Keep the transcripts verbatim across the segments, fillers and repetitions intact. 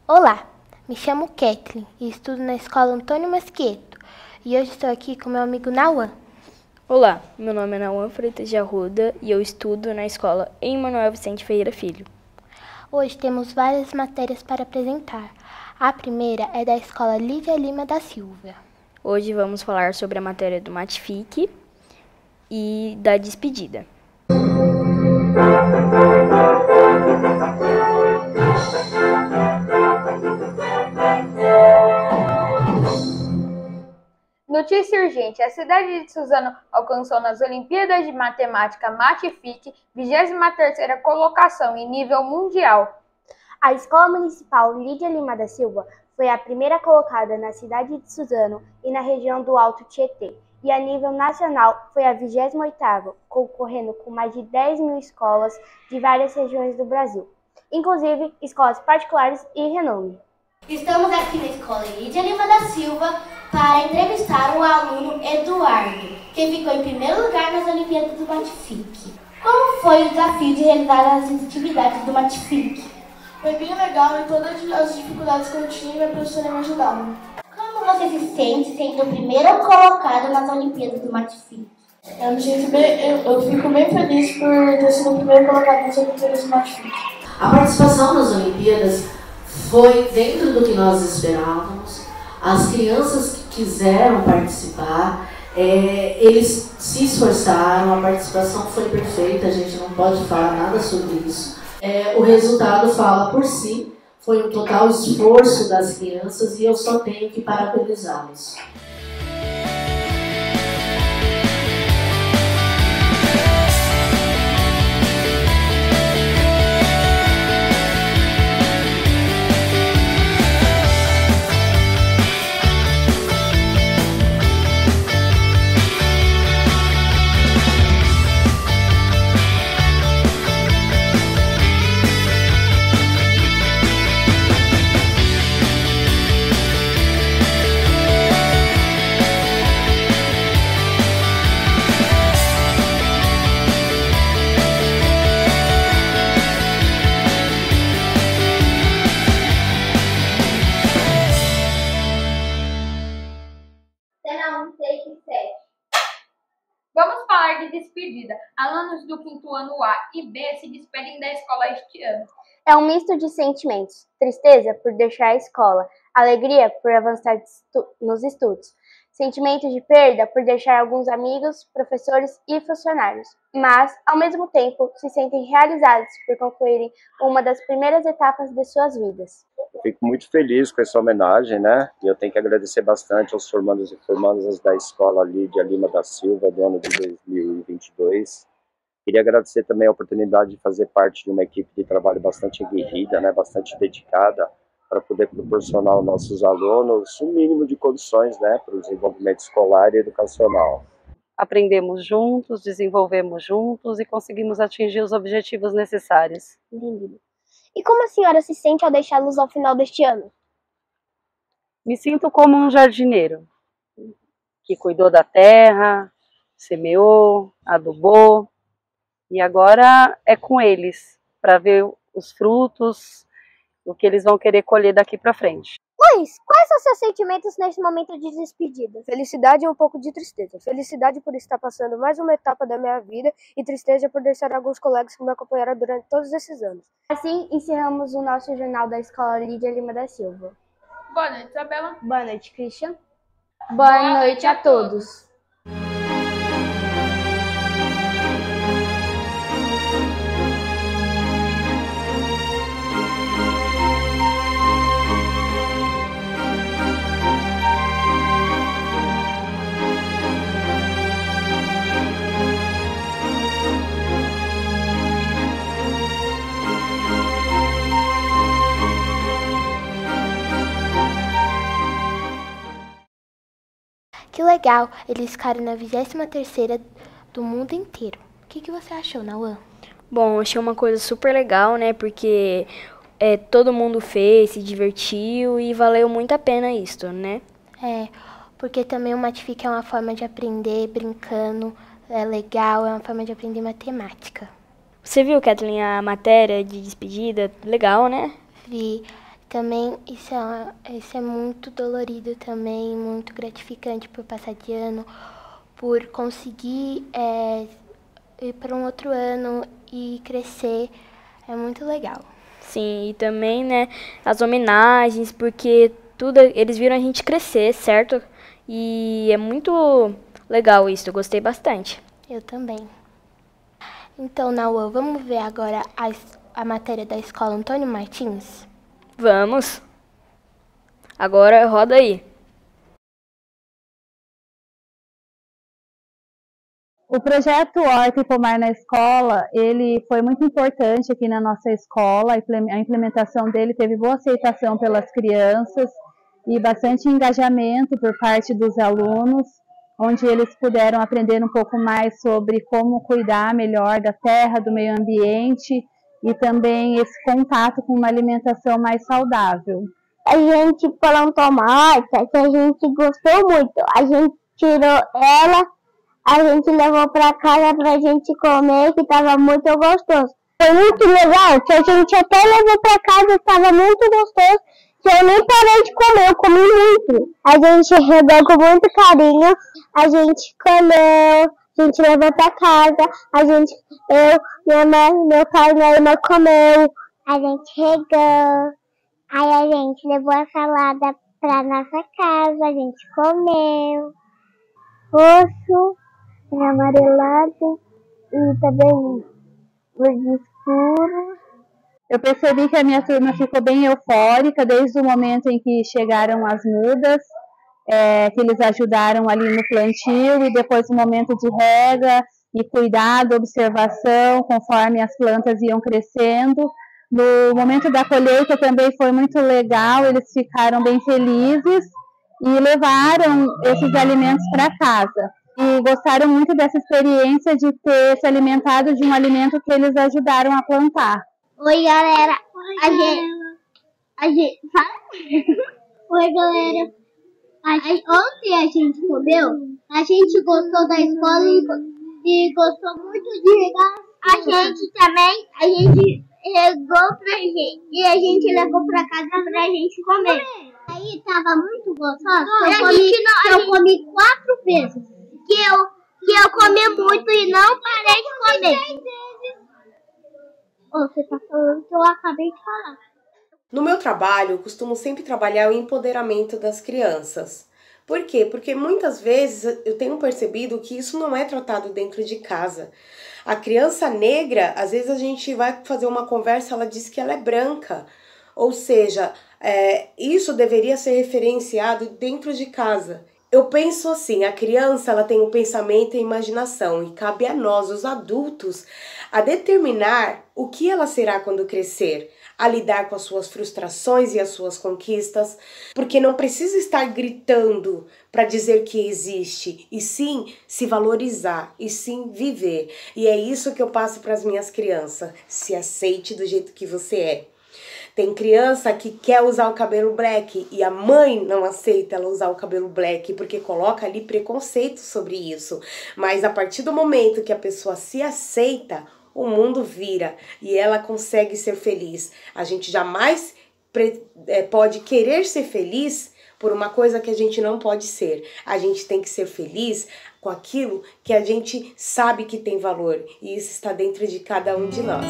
Olá, me chamo Kathleen e estudo na escola Antônio Masquieto. E hoje estou aqui com meu amigo Nauan. Olá, meu nome é Nauan Freitas de Arruda e eu estudo na escola Emanuel Vicente Ferreira Filho. Hoje temos várias matérias para apresentar. A primeira é da escola Lídia Lima da Silva. Hoje vamos falar sobre a matéria do Matifique e da despedida. Notícia urgente: a cidade de Suzano alcançou nas Olimpíadas de Matemática Matifique vigésima terceira colocação em nível mundial. A Escola Municipal Lídia Lima da Silva foi a primeira colocada na cidade de Suzano e na região do Alto Tietê, e a nível nacional foi a vigésima oitava, concorrendo com mais de dez mil escolas de várias regiões do Brasil, inclusive escolas particulares e renome. Estamos aqui na Escola Lídia Lima da Silva para entrevistar o aluno Eduardo, que ficou em primeiro lugar nas Olimpíadas do Matifique. Como foi o desafio de realizar as atividades do Matifique? Foi bem legal e todas as dificuldades que eu tinha, minha professora me ajudava. Como você se sente sendo o primeiro colocado nas Olimpíadas do Matifique? Eu me sinto bem, eu, eu fico bem feliz por ter sido o primeiro colocado nas Olimpíadas do Matifique. A participação nas Olimpíadas foi dentro do que nós esperávamos. As crianças que quiseram participar, é, eles se esforçaram, a participação foi perfeita, a gente não pode falar nada sobre isso. É, o resultado fala por si, foi um total esforço das crianças e eu só tenho que parabenizá-los. Vamos falar de despedida. Alunos do quinto ano A e B se despedem da escola este ano. É um misto de sentimentos: tristeza por deixar a escola, alegria por avançar estu- nos estudos, sentimento de perda por deixar alguns amigos, professores e funcionários, mas, ao mesmo tempo, se sentem realizados por concluírem uma das primeiras etapas de suas vidas. Eu fico muito feliz com essa homenagem, né? E eu tenho que agradecer bastante aos formandos e formandas da escola Lídia Lima da Silva, do ano de dois mil e vinte e dois. Queria agradecer também a oportunidade de fazer parte de uma equipe de trabalho bastante aguerrida, né? Bastante dedicada, para poder proporcionar aos nossos alunos um mínimo de condições, né? Para o desenvolvimento escolar e educacional. Aprendemos juntos, desenvolvemos juntos e conseguimos atingir os objetivos necessários. Entendido. E como a senhora se sente ao deixá-los ao final deste ano? Me sinto como um jardineiro, que cuidou da terra, semeou, adubou, e agora é com eles, para ver os frutos, o que eles vão querer colher daqui para frente. Luiz, quais são seus sentimentos neste momento de despedida? Felicidade e um pouco de tristeza. Felicidade por estar passando mais uma etapa da minha vida e tristeza por deixar alguns colegas que me acompanharam durante todos esses anos. Assim, encerramos o nosso jornal da Escola Lídia Lima da Silva. Boa noite, Isabela. Boa noite, Christian. Boa, Boa noite a todos. Que legal, eles ficaram na vigésima terceira do mundo inteiro. O que, que você achou, Nauan? Bom, achei uma coisa super legal, né? Porque é, todo mundo fez, se divertiu e valeu muito a pena isso, né? É, porque também o Matifique é uma forma de aprender brincando, é legal, é uma forma de aprender matemática. Você viu, Kathleen, a matéria de despedida? Legal, né? Vi. Também isso é, isso é muito dolorido também, muito gratificante por passar de ano, por conseguir é, ir para um outro ano e crescer. É muito legal. Sim, e também, né, as homenagens, porque tudo, eles viram a gente crescer, certo? E é muito legal isso, eu gostei bastante. Eu também. Então, Nauã, vamos ver agora a, a matéria da escola Antônio Martins? Vamos. Agora roda aí. O projeto Horta e Pomar na Escola, ele foi muito importante aqui na nossa escola. A implementação dele teve boa aceitação pelas crianças e bastante engajamento por parte dos alunos, onde eles puderam aprender um pouco mais sobre como cuidar melhor da terra, do meio ambiente e também esse contato com uma alimentação mais saudável. A gente plantou uma horta que a gente gostou muito. A gente tirou ela, a gente levou para casa pra gente comer, que estava muito gostoso. Foi muito legal, que a gente até levou para casa, estava muito gostoso, que eu nem parei de comer, eu comi muito. A gente regou com muito carinho, a gente comeu, a gente levou para casa, a gente, eu, minha mãe, meu pai e minha irmã comeu. A gente regou, aí a gente levou a salada para nossa casa, a gente comeu. Roxo, amarelado e também verde escuro. Eu percebi que a minha turma ficou bem eufórica desde o momento em que chegaram as mudas, é, que eles ajudaram ali no plantio e depois o momento de rega e cuidado, observação, conforme as plantas iam crescendo. No momento da colheita também foi muito legal, eles ficaram bem felizes e levaram esses alimentos para casa. E gostaram muito dessa experiência de ter se alimentado de um alimento que eles ajudaram a plantar. Oi, galera. Oi, a gente, a gente, fala. Oi, galera. A, a, ontem a gente comeu, a gente gostou da escola e, e gostou muito de regar. A gente também, a gente regou pra gente e a gente levou pra casa pra gente comer. Aí tava muito gostoso. Eu, a comi, gente não, eu gente... comi quatro vezes. Que eu, que eu comi muito e não parei de comer. Você tá falando que eu acabei de falar. No meu trabalho, eu costumo sempre trabalhar o empoderamento das crianças. Por quê? Porque muitas vezes eu tenho percebido que isso não é tratado dentro de casa. A criança negra, às vezes a gente vai fazer uma conversa, ela diz que ela é branca. Ou seja, é, isso deveria ser referenciado dentro de casa. Eu penso assim, a criança ela tem o pensamento e a imaginação e cabe a nós, os adultos, a determinar o que ela será quando crescer, a lidar com as suas frustrações e as suas conquistas, porque não precisa estar gritando para dizer que existe, e sim se valorizar, e sim viver. E é isso que eu passo para as minhas crianças, se aceite do jeito que você é. Tem criança que quer usar o cabelo black e a mãe não aceita ela usar o cabelo black porque coloca ali preconceito sobre isso. Mas a partir do momento que a pessoa se aceita, o mundo vira e ela consegue ser feliz. A gente jamais é, pode querer ser feliz por uma coisa que a gente não pode ser. A gente tem que ser feliz com aquilo que a gente sabe que tem valor. E isso está dentro de cada um de nós.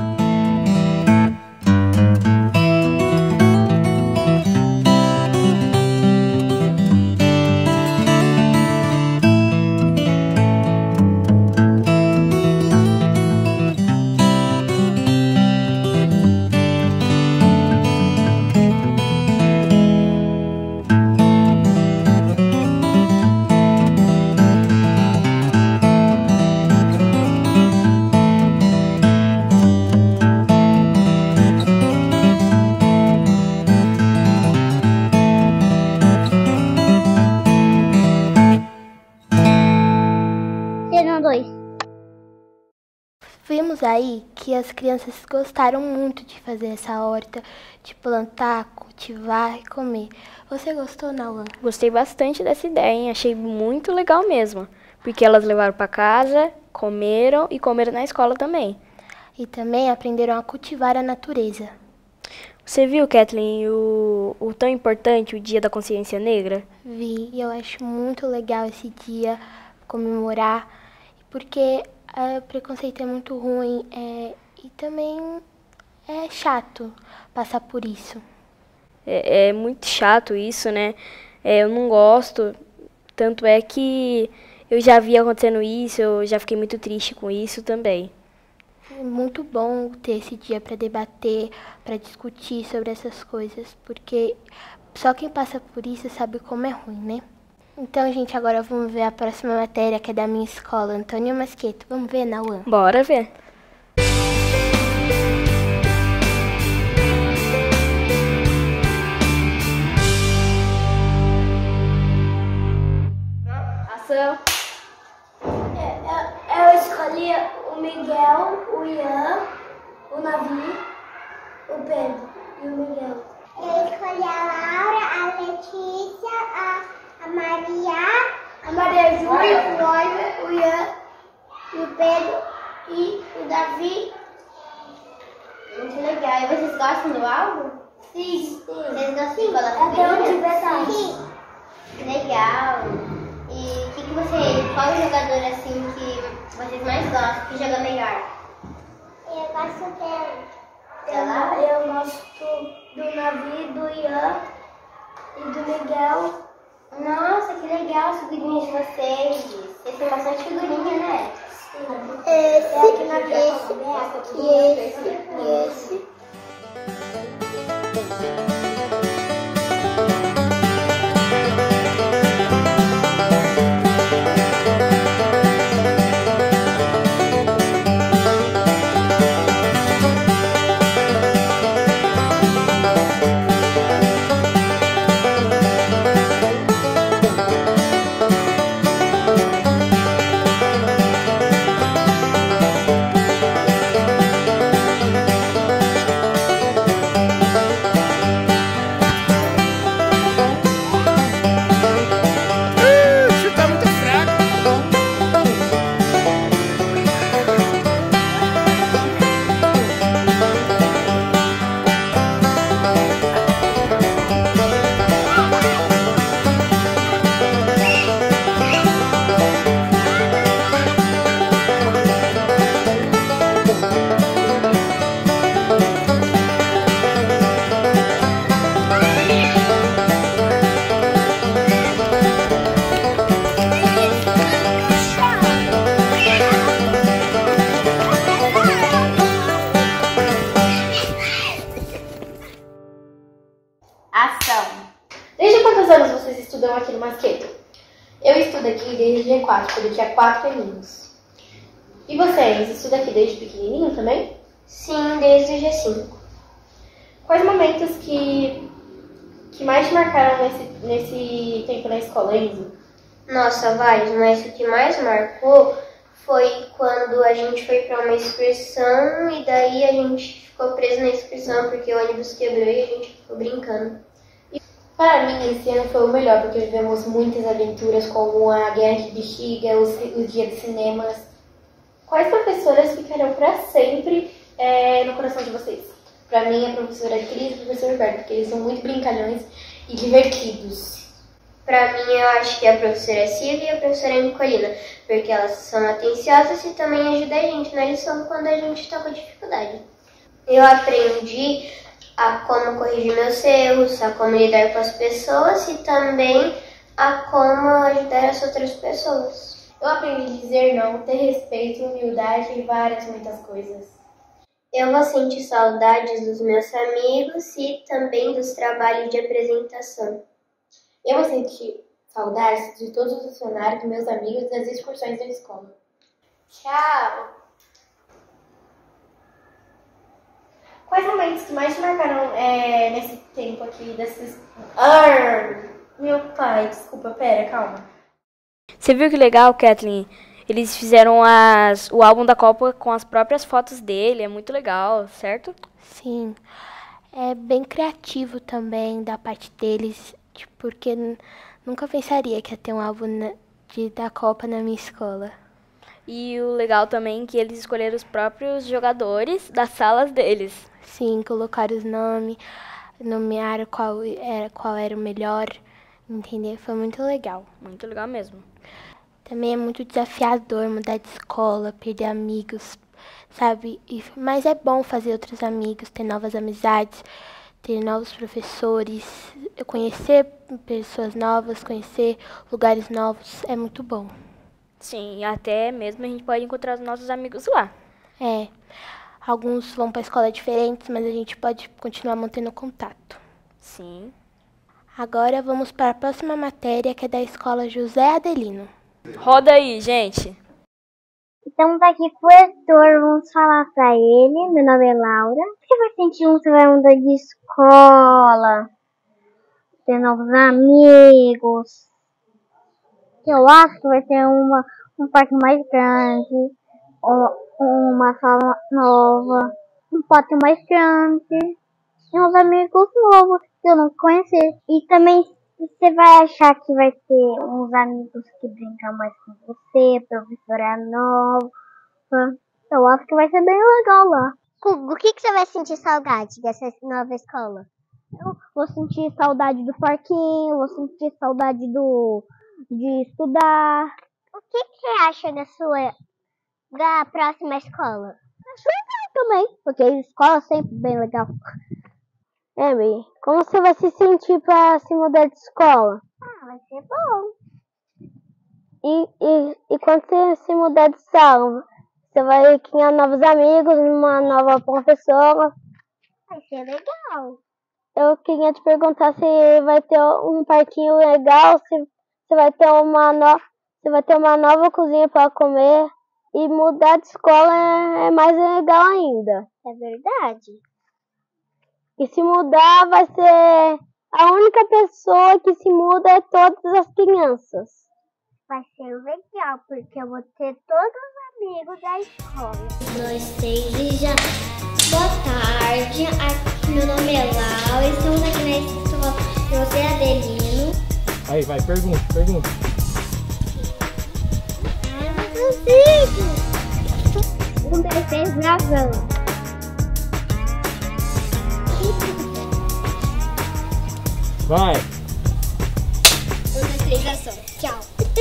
Vimos aí que as crianças gostaram muito de fazer essa horta, de plantar, cultivar e comer. Você gostou, Nauã? Gostei bastante dessa ideia, hein? Achei muito legal mesmo. Porque elas levaram para casa, comeram e comeram na escola também. E também aprenderam a cultivar a natureza. Você viu, Kathleen, o, o tão importante, o Dia da Consciência Negra? Vi, e eu acho muito legal esse dia comemorar, porque o preconceito é muito ruim é, e também é chato passar por isso. É, é muito chato isso, né? É, eu não gosto, tanto é que eu já vi acontecendo isso, eu já fiquei muito triste com isso também. É muito bom ter esse dia para debater, para discutir sobre essas coisas, porque só quem passa por isso sabe como é ruim, né? Então, gente, agora vamos ver a próxima matéria, que é da minha escola, Antônio Masqueto. Vamos ver, Nauã? Bora ver. Ação. Eu, eu escolhi o Miguel, o Ian, o Navi, o Pedro e o Miguel. Eu escolhi a Laura, a Letícia, a, a Maria, a Maria Júlia, o Oliver, o Ian, e o Pedro e o Davi. Muito legal. E vocês gostam do álbum? Sim. Vocês gostam de escola? Até onde vai estar? Sim. Legal. E o que, que você, qual jogador assim que vocês mais gostam, que joga melhor? Eu gosto dela. Dela? Eu gosto do Navi, do Ian e do Miguel. Nossa, que legal as figurinhas de vocês. Vocês têm bastante figurinha, né? Sim. Esse, é aqui na esse, e esse, e esse. Desde quantos anos vocês estudam aqui no Masqueto? Eu estudo aqui desde G quatro, quando eu tinha quatro aninhos. E vocês, estudam aqui desde pequenininho também? Sim, desde o G cinco. Quais momentos que, que mais te marcaram nesse, nesse tempo na escola, Enzo? Nossa, vários, mas o que mais marcou foi quando a gente foi para uma excursão e daí a gente ficou preso na excursão porque o ônibus quebrou e a gente ficou brincando. Para mim, esse ano foi o melhor, porque vivemos muitas aventuras, como a Guerra de Bexiga, os, os dias de cinemas. Quais professoras ficarão para sempre é, no coração de vocês? Para mim, a professora Cris e o professor Roberto, porque eles são muito brincalhões e divertidos. Para mim, eu acho que a professora Silvia e a professora Nicolina, porque elas são atenciosas e também ajudam a gente na lição quando a gente está com dificuldade. Eu aprendi a como corrigir meus erros, a como lidar com as pessoas e também a como ajudar as outras pessoas. Eu aprendi a dizer não, ter respeito, humildade e várias, muitas coisas. Eu vou sentir saudades dos meus amigos e também dos trabalhos de apresentação. Eu vou sentir saudades de todos os funcionários, dos meus amigos e das excursões da escola. Tchau! Quais momentos que mais te marcaram é, nesse tempo aqui, desses... Arr! Meu pai, desculpa, pera, calma. Você viu que legal, Kathleen? Eles fizeram as, o álbum da Copa com as próprias fotos dele, é muito legal, certo? Sim, é bem criativo também da parte deles, porque nunca pensaria que ia ter um álbum na, de, da Copa na minha escola. E o legal também é que eles escolheram os próprios jogadores das salas deles. Sim, colocaram os nomes, nomearam qual era, qual era o melhor, entendeu? Foi muito legal. Muito legal mesmo. Também é muito desafiador mudar de escola, perder amigos, sabe? E, mas é bom fazer outros amigos, ter novas amizades, ter novos professores, conhecer pessoas novas, conhecer lugares novos, é muito bom. Sim, até mesmo a gente pode encontrar os nossos amigos lá. É, alguns vão para escolas diferentes, mas a gente pode continuar mantendo contato. Sim. Agora vamos para a próxima matéria, que é da escola José Adelino. Roda aí, gente. Estamos aqui com o Heitor, vamos falar pra ele. Meu nome é Laura. Você vai sentir um, você vai mudar de escola, ter novos amigos. Eu acho que vai ter uma, um parque mais grande, uma sala nova, um pátio mais grande, e uns amigos novos que eu não conheci. E também você vai achar que vai ter uns amigos que brincam mais com você, professora nova. Eu acho que vai ser bem legal lá. O que, que você vai sentir saudade dessa nova escola? Eu vou sentir saudade do parquinho, vou sentir saudade do de estudar. O que, que você acha da sua da próxima escola? Acho legal também, porque a escola é sempre bem legal. Amy, como você vai se sentir para se mudar de escola? Ah, vai ser bom. E, e, e quando você se mudar de sala, você vai ganhar novos amigos, uma nova professora. Vai ser legal. Eu queria te perguntar se vai ter um parquinho legal, se você vai ter uma, no, você vai ter uma nova cozinha para comer. E mudar de escola é, é mais legal ainda. É verdade. E se mudar, vai ser a única pessoa que se muda é todas as crianças. Vai ser legal, porque eu vou ter todos os amigos da escola. Nós seis e já. Boa tarde, aqui, meu nome é Laura, estamos aqui na escola José Adelino. Aí, vai, pergunta, pergunta. Ah, não consigo. Um, dois, três, gravando. Vai. Um, dois, três, ação. Tchau.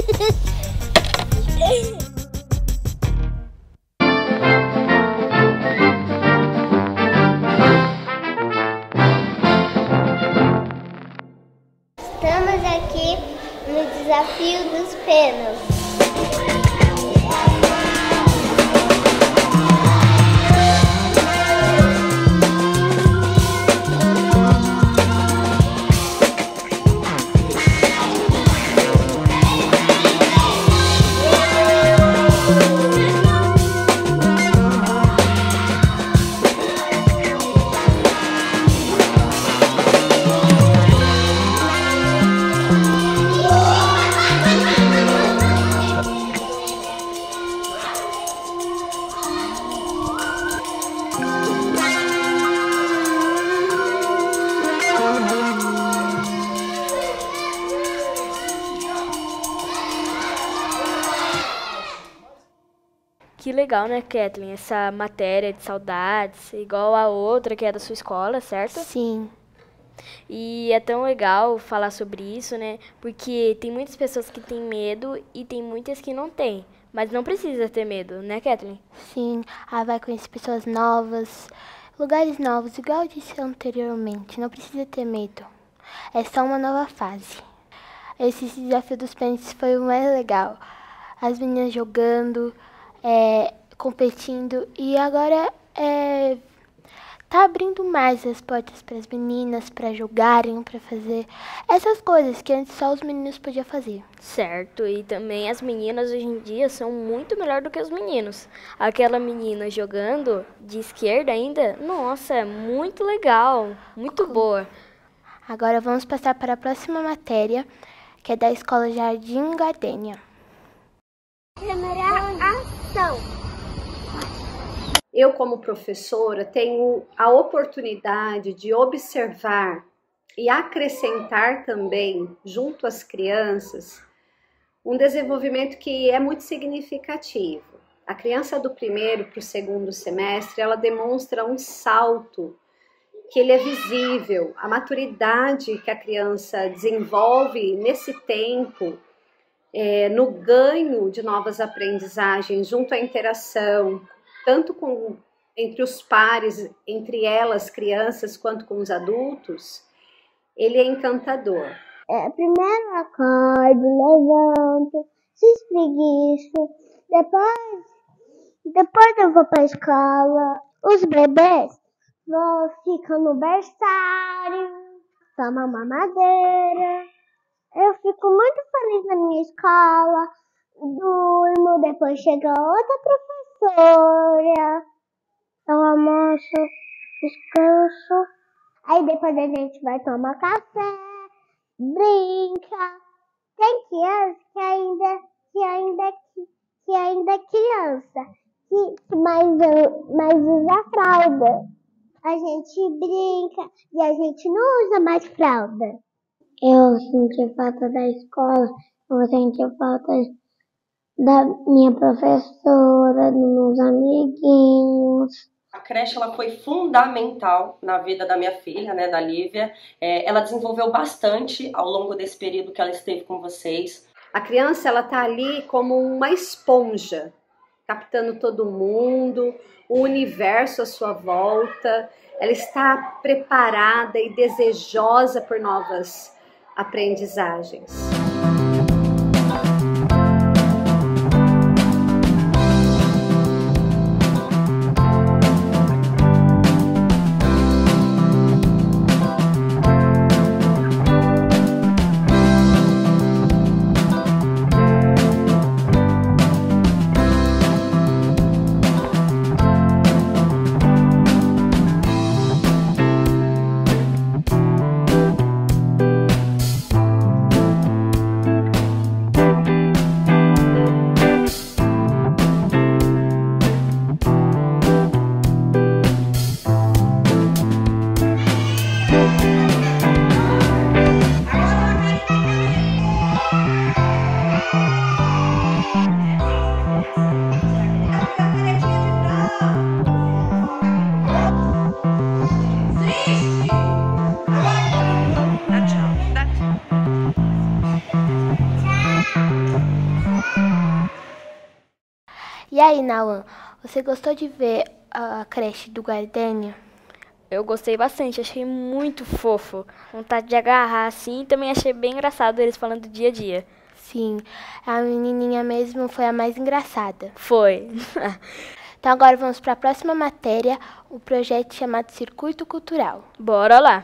Estamos aqui no desafio dos pênaltis. Que legal, né, Kathleen? Essa matéria de saudades, igual a outra que é da sua escola, certo? Sim. E é tão legal falar sobre isso, né? Porque tem muitas pessoas que têm medo e tem muitas que não têm. Mas não precisa ter medo, né, Kathleen? Sim, ah, vai conhecer pessoas novas, lugares novos, igual eu disse anteriormente. Não precisa ter medo. É só uma nova fase. Esse desafio dos pênaltis foi o mais legal. As meninas jogando, é, competindo, e agora é, tá abrindo mais as portas para as meninas, para jogarem, para fazer essas coisas que antes só os meninos podiam fazer. Certo, e também as meninas hoje em dia são muito melhor do que os meninos. Aquela menina jogando de esquerda ainda, nossa, é muito legal, muito boa. Agora vamos passar para a próxima matéria, que é da Escola Jardim Gardênia. Câmera, ação! Eu, como professora, tenho a oportunidade de observar e acrescentar também, junto às crianças, um desenvolvimento que é muito significativo. A criança do primeiro para o segundo semestre, ela demonstra um salto que ele é visível, a maturidade que a criança desenvolve nesse tempo, é, no ganho de novas aprendizagens, junto à interação, tanto com, entre os pares, entre elas, crianças, quanto com os adultos, ele é encantador. É, primeiro eu acordo, levanto, se espreguiço, depois, depois eu vou para a escola. Os bebês vão, ficam no berçário, tomam mamadeira. Eu fico muito feliz na minha escola, durmo, depois chega outra professora, eu almoço, descanso, aí depois a gente vai tomar café, brinca. Tem criança que ainda, que ainda, que ainda é criança, que, que mais, mais usa fralda. A gente brinca e a gente não usa mais fralda. Eu senti falta da escola, eu senti falta da minha professora, dos meus amiguinhos. A creche ela foi fundamental na vida da minha filha, né, da Lívia. É, ela desenvolveu bastante ao longo desse período que ela esteve com vocês. A criança ela tá ali como uma esponja, captando todo mundo, o universo à sua volta. Ela está preparada e desejosa por novas aprendizagens. E aí, Nauan, você gostou de ver a creche do Gardênia? Eu gostei bastante, achei muito fofo. Vontade de agarrar assim, e também achei bem engraçado eles falando do dia a dia. Sim, a menininha mesmo foi a mais engraçada. Foi. Então agora vamos para a próxima matéria, o projeto chamado Circuito Cultural. Bora lá!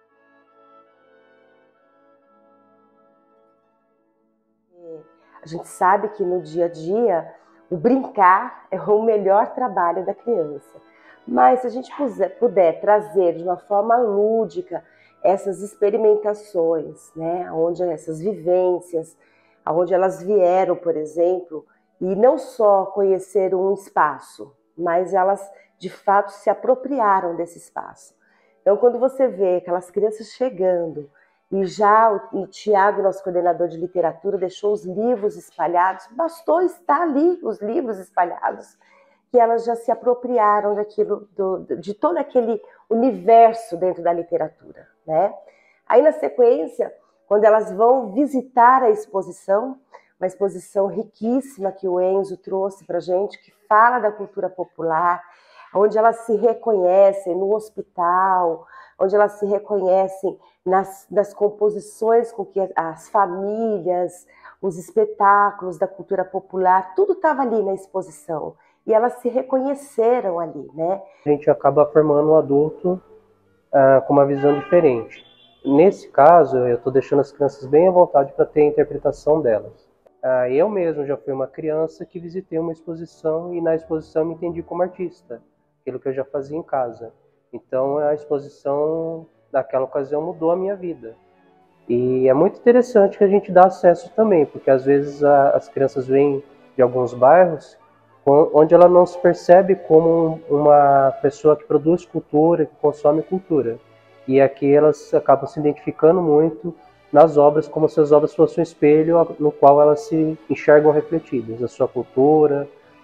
A gente sabe que no dia a dia o brincar é o melhor trabalho da criança. Mas se a gente puder, puder trazer de uma forma lúdica essas experimentações, né, onde essas vivências, onde elas vieram, por exemplo, e não só conhecer um espaço, mas elas de fato se apropriaram desse espaço. Então, quando você vê aquelas crianças chegando, e já o, o Tiago, nosso coordenador de literatura, deixou os livros espalhados, bastou estar ali os livros espalhados, que elas já se apropriaram daquilo, do, de todo aquele universo dentro da literatura, né? Aí na sequência, quando elas vão visitar a exposição, uma exposição riquíssima que o Enzo trouxe para a gente, que fala da cultura popular, onde elas se reconhecem no hospital, onde elas se reconhecem nas, nas composições com que as famílias, os espetáculos da cultura popular, tudo estava ali na exposição. E elas se reconheceram ali, né? A gente acaba formando um adulto ah, com uma visão diferente. Nesse caso, eu estou deixando as crianças bem à vontade para ter a interpretação delas. Ah, eu mesmo já fui uma criança que visitei uma exposição e na exposição me entendi como artista, aquilo que eu já fazia em casa. Então a exposição naquela ocasião mudou a minha vida. E é muito interessante que a gente dá acesso também, porque às vezes a, as crianças vêm de alguns bairros onde ela não se percebe como uma pessoa que produz cultura, que consome cultura. E aqui elas acabam se identificando muito nas obras, como se as obras fossem um espelho no qual elas se enxergam refletidas, a sua cultura,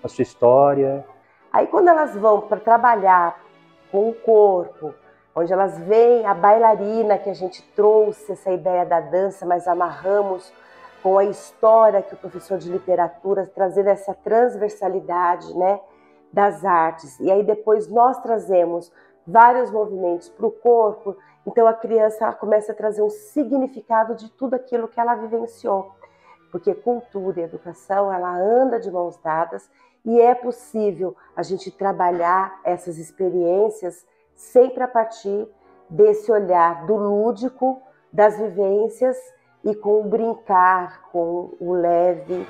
a sua história. Aí quando elas vão para trabalhar com o corpo, onde elas veem a bailarina que a gente trouxe, essa ideia da dança, mas amarramos com a história que o professor de literatura, trazendo essa transversalidade, né, das artes. E aí depois nós trazemos vários movimentos para o corpo, então a criança ela começa a trazer um significado de tudo aquilo que ela vivenciou. Porque cultura e educação, ela anda de mãos dadas e é possível a gente trabalhar essas experiências sempre a partir desse olhar do lúdico, das vivências e com o brincar, com o leve.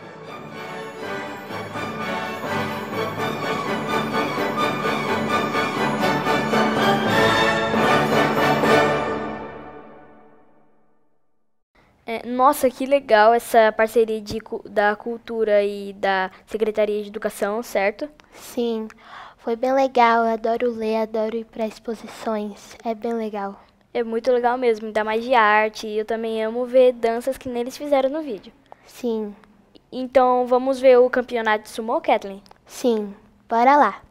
É, nossa, que legal essa parceria de, da cultura e da Secretaria de Educação, certo? Sim, foi bem legal, eu adoro ler, adoro ir para exposições, é bem legal. É muito legal mesmo, ainda mais de arte, e eu também amo ver danças que neles fizeram no vídeo. Sim. Então vamos ver o campeonato de sumô, Kathleen? Sim, bora lá.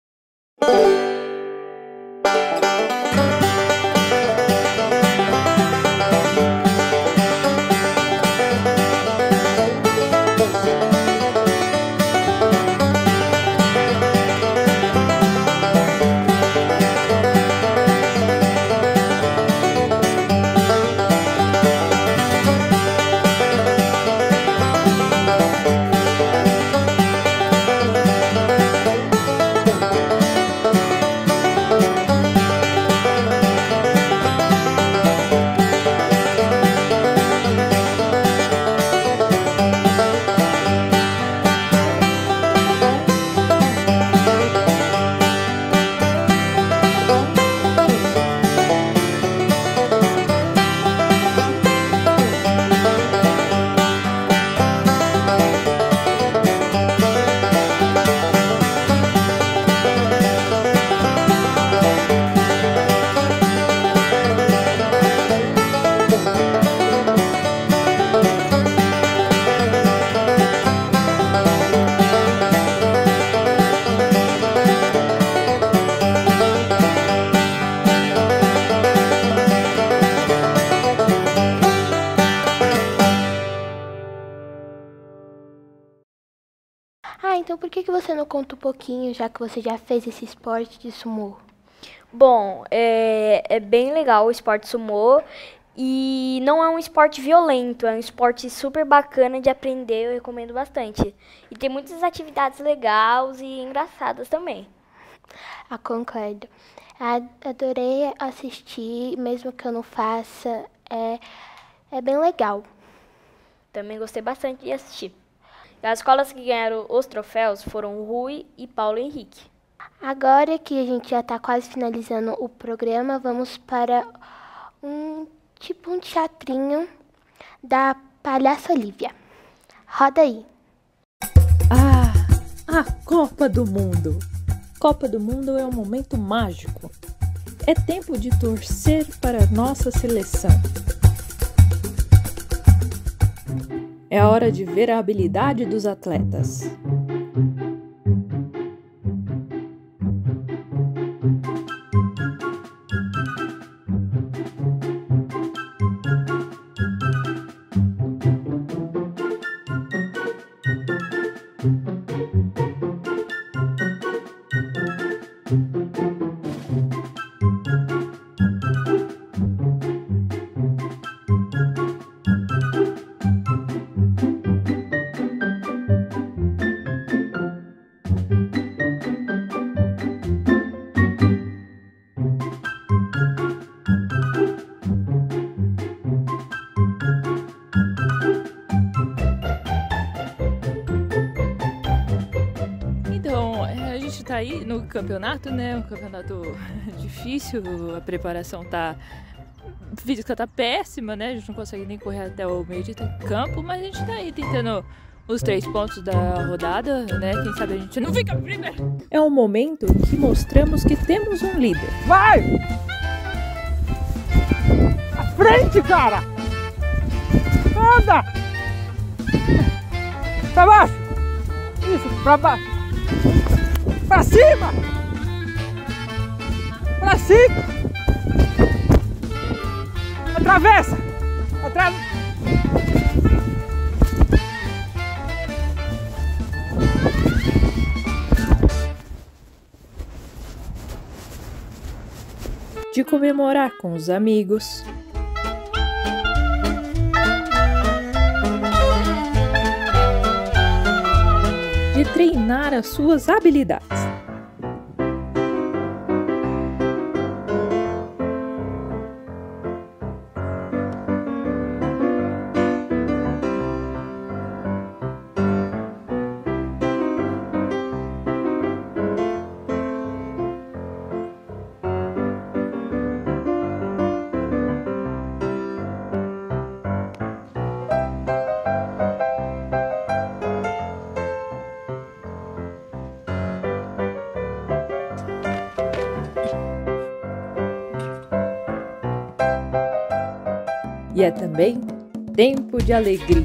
Ah, então por que que você não conta um pouquinho, já que você já fez esse esporte de sumô? Bom, é, é bem legal o esporte sumô e não é um esporte violento, é um esporte super bacana de aprender, eu recomendo bastante. E tem muitas atividades legais e engraçadas também. Ah, concordo. Adorei assistir, mesmo que eu não faça, é, é bem legal. Também gostei bastante de assistir. As escolas que ganharam os troféus foram Rui e Paulo Henrique. Agora que a gente já está quase finalizando o programa, vamos para um tipo um teatrinho da Palhaça Olivia. Roda aí. Ah, a Copa do Mundo. Copa do Mundo é um momento mágico. É tempo de torcer para a nossa seleção. É a hora de ver a habilidade dos atletas. Tá aí no campeonato, né? Um campeonato difícil, a preparação tá. A física tá péssima, né? A gente não consegue nem correr até o meio de campo, mas a gente tá aí tentando os três pontos da rodada, né? Quem sabe a gente não fica primeiro. É um momento que mostramos que temos um líder. Vai! À frente, cara! Anda! Pra baixo! Isso, pra baixo! Pra cima! Pra cima! Atravessa! Atra... De comemorar com os amigos, de treinar as suas habilidades. E é também tempo de alegria.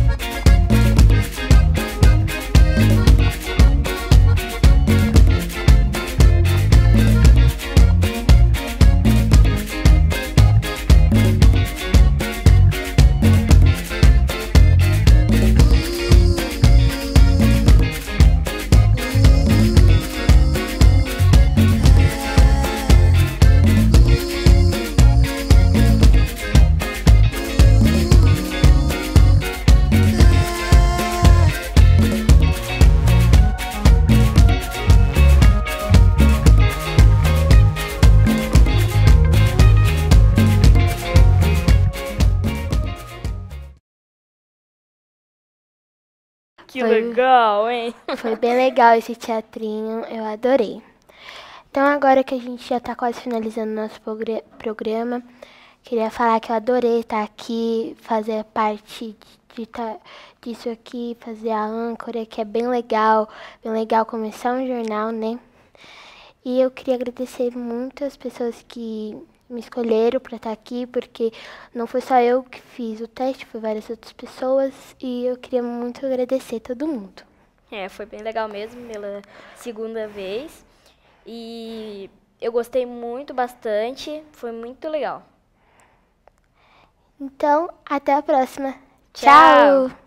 Que legal, hein? Foi bem legal esse teatrinho, eu adorei. Então agora que a gente já tá quase finalizando nosso programa, queria falar que eu adorei estar aqui, fazer parte de, de tá, disso aqui, fazer a âncora, que é bem legal, bem legal começar um jornal, né? E eu queria agradecer muito as pessoas que me escolheram para estar aqui, porque não foi só eu que fiz o teste, foi várias outras pessoas, e eu queria muito agradecer todo mundo. É, foi bem legal mesmo, pela segunda vez, e eu gostei muito, bastante, foi muito legal. Então, até a próxima. Tchau! Tchau.